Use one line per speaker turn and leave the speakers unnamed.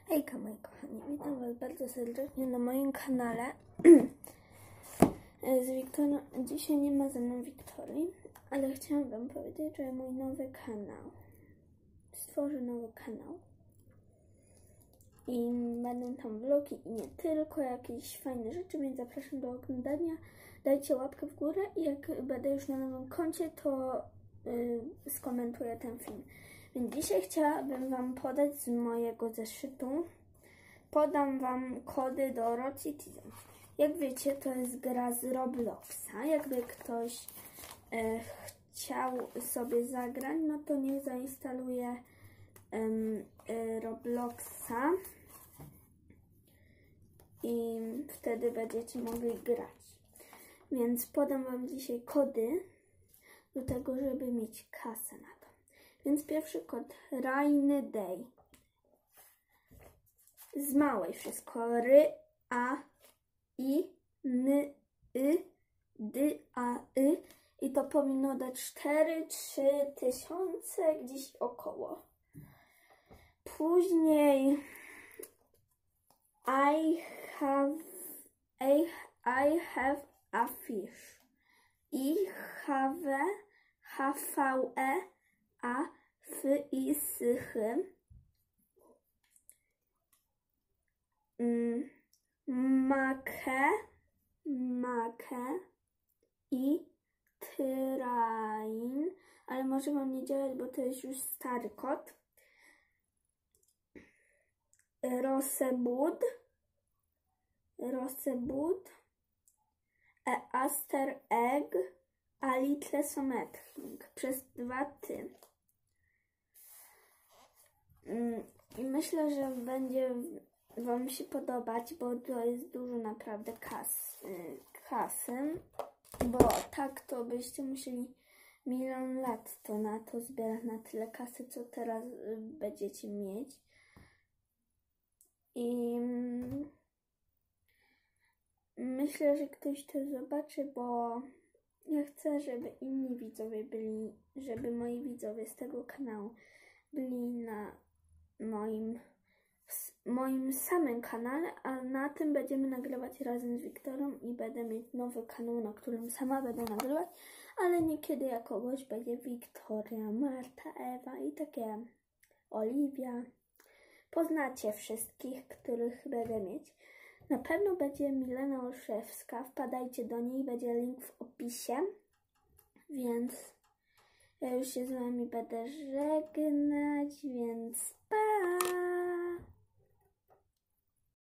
Hejka moi kochani, witam was bardzo serdecznie na moim kanale z Wiktorią. Dzisiaj nie ma ze mną Wiktorii, ale chciałam wam powiedzieć, że mój nowy kanał, stworzę nowy kanał i będą tam vlogi i nie tylko, jakieś fajne rzeczy, więc zapraszam do oglądania. Dajcie łapkę w górę i jak będę już na nowym koncie, to skomentuję ten film. Więc dzisiaj chciałabym wam podać z mojego zeszytu. Podam wam kody do Road Citizen. Jak wiecie, to jest gra z Robloxa. Jakby ktoś chciał sobie zagrać, no to niech zainstaluje Robloxa i wtedy będziecie mogli grać. Więc podam wam dzisiaj kody do tego, żeby mieć kasę na to. Więc pierwszy kod Rainy Day. Z małej wszystko. Ry, a, i, n, y, d, a, y. I to powinno dać 4-3 tysiące gdzieś około. Później I have a fish. I have, a, f, i, s, h. Make i train, ale może wam nie działać, bo to jest już stary kod. Rosebud, Aster egg, a little something przez 2 ty. I myślę, że będzie wam się podobać, bo to jest dużo naprawdę kasy, bo tak to byście musieli 1 000 000 lat to na to zbierać, na tyle kasy, co teraz będziecie mieć. I myślę, że ktoś to zobaczy, bo ja chcę, żeby inni widzowie byli, żeby moi widzowie z tego kanału byli na moim samym kanale, a na tym będziemy nagrywać razem z Wiktorią i będę mieć nowy kanał, na którym sama będę nagrywać, ale niekiedy jako kogoś będzie Wiktoria, Marta, Ewa i takie Oliwia. Poznacie wszystkich, których będę mieć. Na pewno będzie Milena Olszewska, wpadajcie do niej, będzie link w opisie, więc ja już się z wami będę żegnać, więc pa!